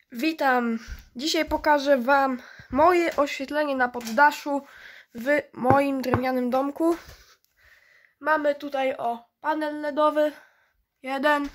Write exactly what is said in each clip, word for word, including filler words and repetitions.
Witam! Dzisiaj pokażę Wam moje oświetlenie na poddaszu w moim drewnianym domku. Mamy tutaj o panel ledowy, jeden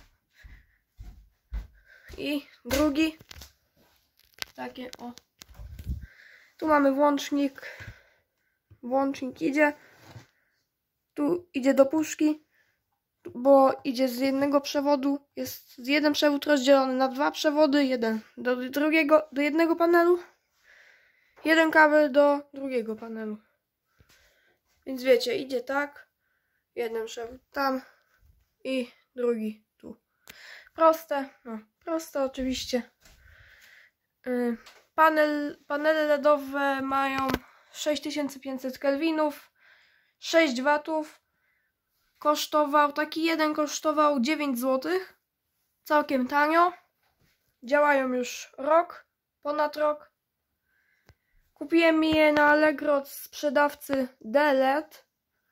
i drugi. Takie o. Tu mamy włącznik. Włącznik idzie. Tu idzie do puszki, bo idzie z jednego przewodu. Jest jeden przewód rozdzielony na dwa przewody, jeden do drugiego, do jednego panelu, jeden kabel do drugiego panelu. Więc wiecie, idzie tak, jeden przewód tam i drugi tu. Proste, no proste oczywiście. Yy, panel, panele ledowe mają sześć tysięcy pięćset kelwinów, sześć watów. Kosztował, taki jeden kosztował dziewięć złotych. Całkiem tanio. Działają już rok, ponad rok. Kupiłem je na Allegro od sprzedawcy D L E D.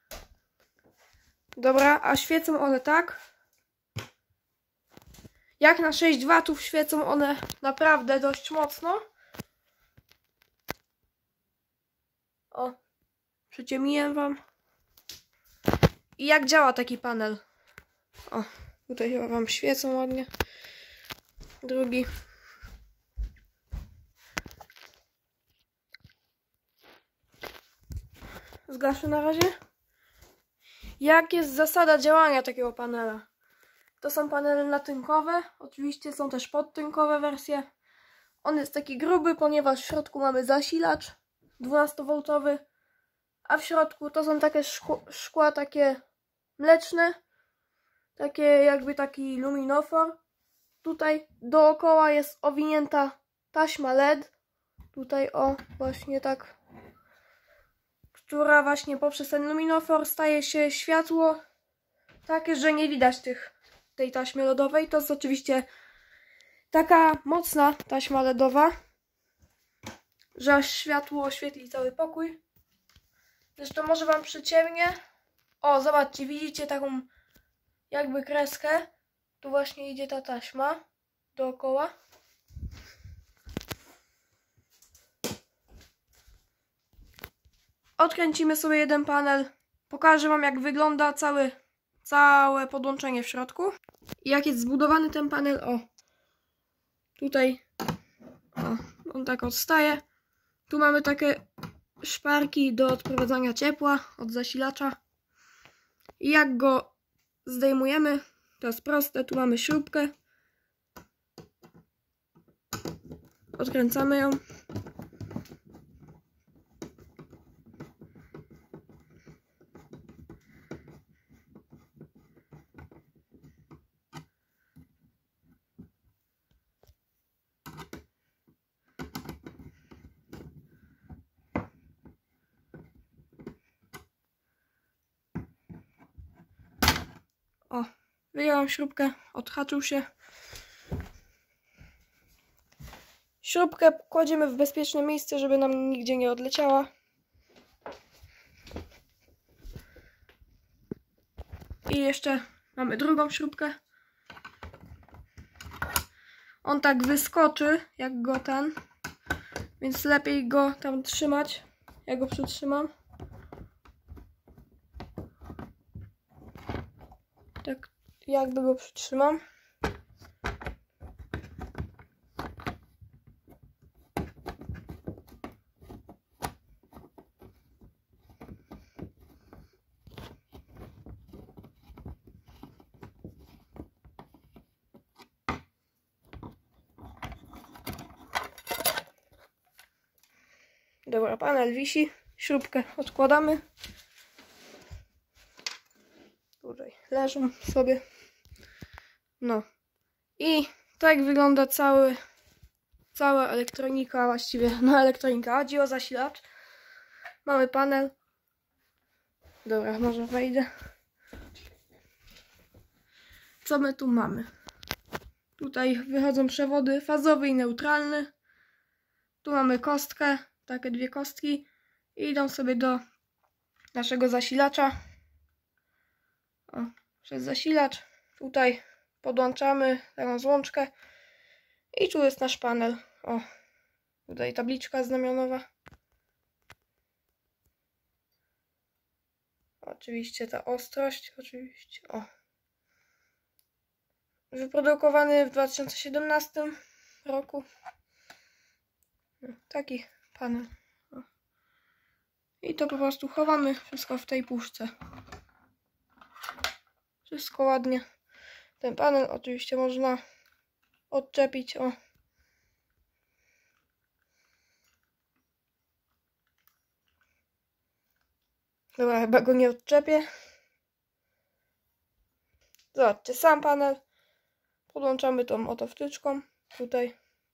Dobra, a świecą one tak. Jak na sześć watów świecą one naprawdę dość mocno. O, przyciemniłem Wam. I jak działa taki panel? O, tutaj Wam świecą ładnie. Drugi. Zgaszę na razie. Jak jest zasada działania takiego panela? To są panele natynkowe. Oczywiście są też podtynkowe wersje. On jest taki gruby, ponieważ w środku mamy zasilacz dwunastowolt, a w środku to są takie szkło, szkła takie mleczne, takie jakby taki luminofor. Tutaj dookoła jest owinięta taśma L E D, tutaj o, właśnie tak, która właśnie poprzez ten luminofor staje się światło takie, że nie widać tych, tej taśmy LEDowej. To jest oczywiście taka mocna taśma LEDowa, że aż światło oświetli cały pokój. Zresztą może Wam przyciemnię. O, zobaczcie, widzicie taką jakby kreskę. Tu właśnie idzie ta taśma dookoła. Odkręcimy sobie jeden panel. Pokażę Wam, jak wygląda cały, całe podłączenie w środku. I jak jest zbudowany ten panel. O, tutaj o, on tak odstaje. Tu mamy takie szparki do odprowadzania ciepła od zasilacza. I jak go zdejmujemy, to jest proste. Tu mamy śrubkę. Odkręcamy ją. O, wyjąłem śrubkę, odhaczył się. Śrubkę kładziemy w bezpieczne miejsce, żeby nam nigdzie nie odleciała. I jeszcze mamy drugą śrubkę. On tak wyskoczy, jak go ten, więc lepiej go tam trzymać. Ja go przytrzymam. Tak jakby go przytrzymam. Dobra, panel wisi. Śrubkę odkładamy. Tutaj leżą sobie. No. I tak wygląda cały, cała elektronika, właściwie no elektronika. Chodzi o zasilacz. Mamy panel. Dobra, może wejdę. Co my tu mamy? Tutaj wychodzą przewody fazowy i neutralny. Tu mamy kostkę, takie dwie kostki. I idą sobie do naszego zasilacza. O, przez zasilacz. Tutaj podłączamy taką złączkę I tu jest nasz panel. O, tutaj tabliczka znamionowa. Oczywiście ta ostrość, oczywiście. O. Wyprodukowany w dwa tysiące siedemnastym roku. Taki panel. O. I to po prostu chowamy wszystko w tej puszce. Wszystko ładnie. Ten panel oczywiście można odczepić. O. Dobra, chyba go nie odczepię. Zobaczcie, sam panel. Podłączamy tą oto wtyczką. Tutaj.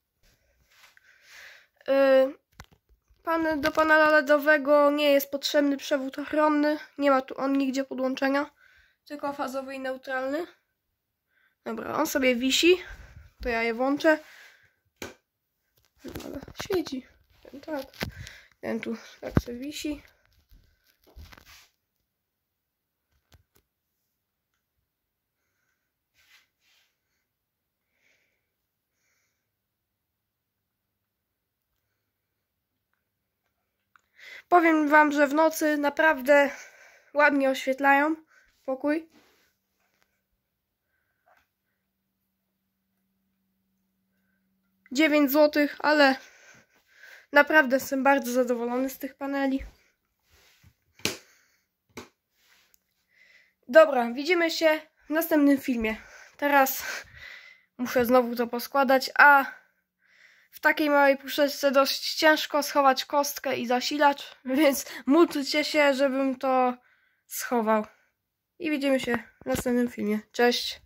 Yy, panel, do panela LEDowego nie jest potrzebny przewód ochronny. Nie ma tu on nigdzie podłączenia. Tylko fazowy i neutralny. Dobra, on sobie wisi. To ja je włączę. Ale świeci. Ten tak. Ten tu tak sobie wisi. Powiem wam, że w nocy naprawdę ładnie oświetlają pokój. dziewięć złotych, ale naprawdę jestem bardzo zadowolony z tych paneli. Dobra, widzimy się w następnym filmie. Teraz muszę znowu to poskładać, a w takiej małej puszeczce dość ciężko schować kostkę i zasilacz, więc módlcie się, żebym to schował. I widzimy się w następnym filmie. Cześć!